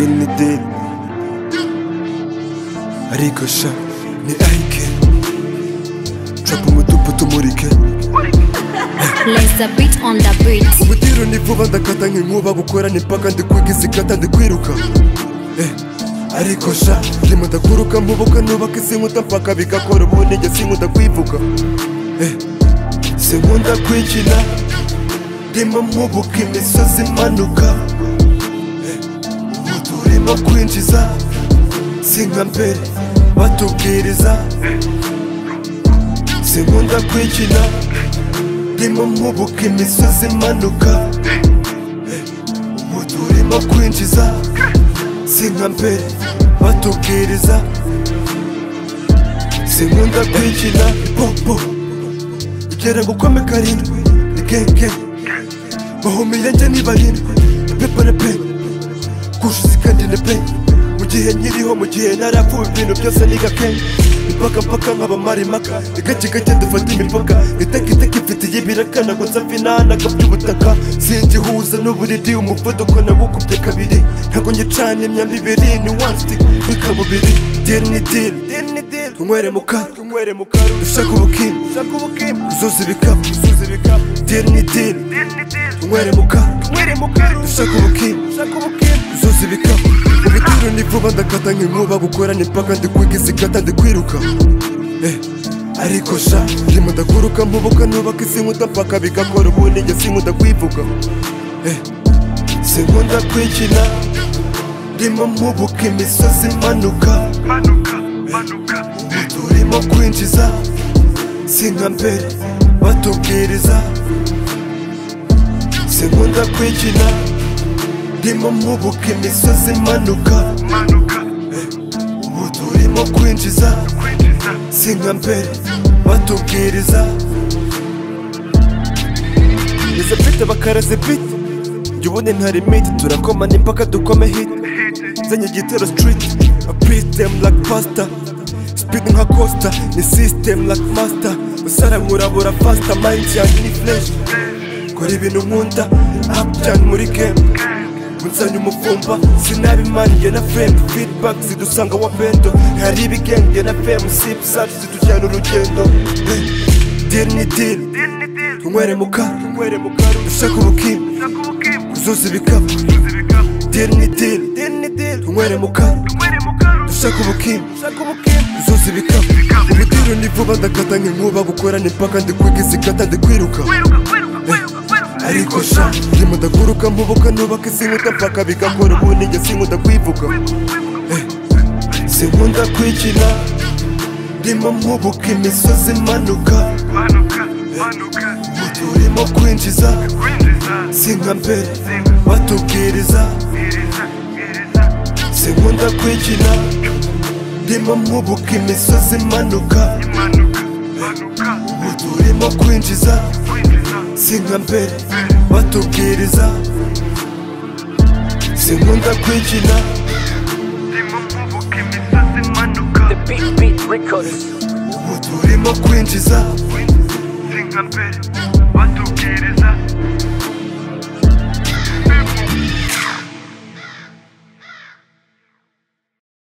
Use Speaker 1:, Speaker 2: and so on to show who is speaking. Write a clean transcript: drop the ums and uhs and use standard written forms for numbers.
Speaker 1: ni deal ariko sha ni aike trap umutupu tumurike
Speaker 2: Let's a beat on the beat.
Speaker 1: ubutiro ni vuba ndakata nk'inkuba gukora ni paka ndikwiga izikata ndikwiruka ariko sha ndimo ndakuruka mpubuka nubaka isi nkuta mpaka bigakora ubundi njye sinkunda kwivuga sinkunda kwikina ndimo mpubuka imisozi imanuka ubu turimo kwinjiza sinka mbere batubwiriza sinkunda kwikina ndimo mpubuka imisozi imanuka ubu turimo kwinjiza sinka mbere batubwiriza sinkunda kwikina popo igera gukome karindwi ni genge bahumiye njye ni barindwi pepa na pe kushuzi kandi na pe mu gihe nkiriho mu gihe narapfuye ibintu byose ni gake ipaka mpaka nk'abamara impaka ni gake gake dufata imipaka iteka ifitiye ibiraka ntabwo nza finanaga by'ubutaka singihuza n'uburiri umuvuduko nawukubye kabiri ntabwo ngicana imyambi ibiri ni one stick bikabubiri deal ni deal tunywere mu karu dushaka ubukimbi uzuza ibikapu deal ni deal tunywere mu karu dushaka ubukimbi uzuza ibikapu ubutiro ni vuba ndakata nk'inkuba gukora ni paka ndikwiga izikata ndikwiruka ariko sha ndimo ndakuruka mpubuka nubaka isi nkuta mpaka bigakora ubundi njye sinkunda kwivuga sinkunda kwikina ndimo mpubuka imisozi imanuka ubu turimo kwinjiza sinka mbere batubwiriza sinkunda kwikina ndimo mpubuka imisozi imanuka ubu turimo kwinjiza sinka mbere batubwiriza izo bite bakaraze bite njye ubundi nta limite turakoma n'impaka dukome hit zanye igitero street a beat them like pasta speed nka costa ni system like master usara nkurabura faster mind yanjye ni flash kora ibintu nkunda up cyane muri game unsanya umufumba sinabimaniye na fame feedback zidusanga wa bendo hari ibigenge na fame sip zacu zitujyana urugendo deal ni deal tunywere mu karu dushaka ubukimbi uzuza ibikapu deal ni deal tunywere mu karu dushaka ubukimbi uzuza ibikapu ubutiro ni vuba ndakata nk'inkuba gukora ni paka ndikwiga izikata ndikwiruka ariko sha ndimo ndakuruka mpubuka nubaka isi nkuta mpaka bigakora ubundi njye sinkunda kwivuga sinkunda kwikina ndimo mpubuka imisozi imanuka ubu turimo kwinjiza sinka mbere batubwiriza sinkunda kwikina ndimo mpubuka imisozi imanuka ubu turimo kwinjiza sinka mbere batubwiriza sinkunda kwikina
Speaker 3: The Beat Records.
Speaker 1: ubu turimo kwinjiza
Speaker 4: sinka mbere batubwiriza